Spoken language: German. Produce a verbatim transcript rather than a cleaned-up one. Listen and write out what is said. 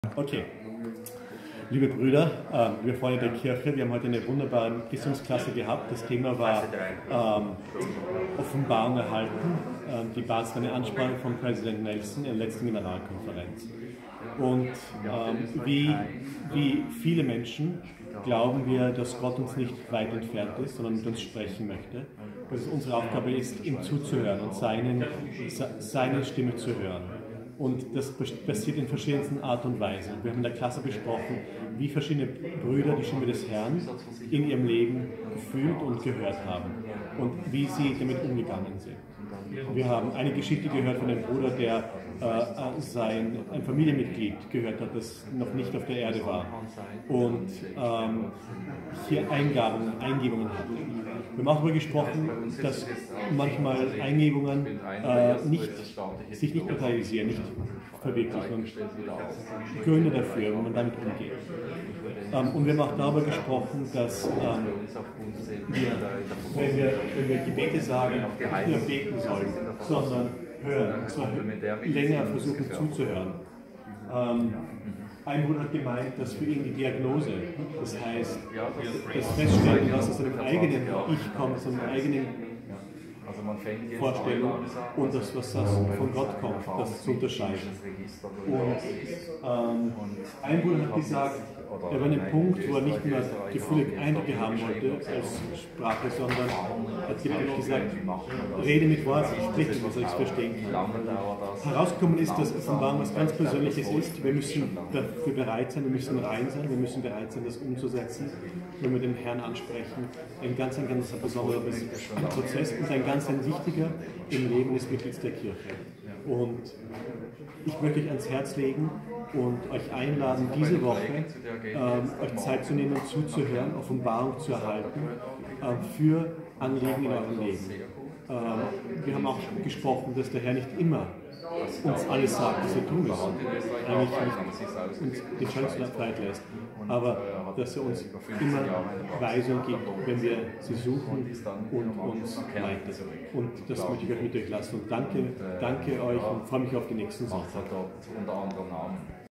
Okay, liebe Brüder, äh, wir Freunde der Kirche, wir haben heute eine wunderbare Gissungsklasse gehabt. Das Thema war ähm, Offenbarung erhalten. Ähm, die Basis war eine Ansprache von Präsident Nelson in der letzten Generalkonferenz. Und ähm, wie, wie viele Menschen glauben wir, dass Gott uns nicht weit entfernt ist, sondern mit uns sprechen möchte. Dass es unsere Aufgabe ist, ihm zuzuhören und seinen, seine Stimme zu hören. Und das passiert in verschiedensten Art und Weisen. Wir haben in der Klasse besprochen, wie verschiedene Brüder die Stimme des Herrn in ihrem Leben gefühlt und gehört haben und wie sie damit umgegangen sind. Wir haben eine Geschichte gehört von einem Bruder, der äh, sein, ein Familienmitglied gehört hat, das noch nicht auf der Erde war und ähm, hier Eingaben, Eingebungen hatte. Wir haben auch darüber gesprochen, dass manchmal Eingebungen äh, nicht, sich nicht materialisieren, nicht verwirklichen und Gründe dafür, wie man damit umgeht. Ähm, und wir haben auch darüber gesprochen, dass ähm, wir, wenn wir, wenn wir Gebete sagen, nicht nur beten sollen, sondern hören, und zwar länger versuchen zuzuhören. Ähm, Ein Bruder hat gemeint, dass für ihn die Diagnose, das heißt, das Feststellen, was aus seinem eigenen Ich kommt, aus seiner eigenen Vorstellung und das, was das von Gott kommt, das zu unterscheiden. Und ähm, ein Bruder hat gesagt, er war an einem Punkt, wo er nicht mehr Gefühle, Eindrücke haben wollte als Sprache, sondern hat wirklich gesagt, rede mit Worten, sprich mit, was ich es verstehen kann. Herausgekommen ist, dass Offenbarung was ganz Persönliches ist. Wir müssen dafür bereit sein, wir müssen rein sein, wir müssen bereit sein, das umzusetzen, wenn wir den Herrn ansprechen. Ein ganz, ein ganz besonderer Prozess und ein ganz ein wichtiger im Leben des Mitglieds der Kirche. Und ich möchte euch ans Herz legen und euch einladen, diese Woche ähm, euch Zeit zu nehmen, zuzuhören, Offenbarung zu erhalten ähm, für Anliegen in eurem Leben. Ähm, wir haben auch gesprochen, dass der Herr nicht immer uns alles sagt, was wir tun müssen, eigentlich nicht uns die Entscheidungsfreiheit lässt, aber dass er uns immer Weisung gibt, wenn wir sie suchen und uns leitet. Und das möchte ich euch mit euch lassen. Und danke, danke euch und freue mich auf die nächsten Sonntag.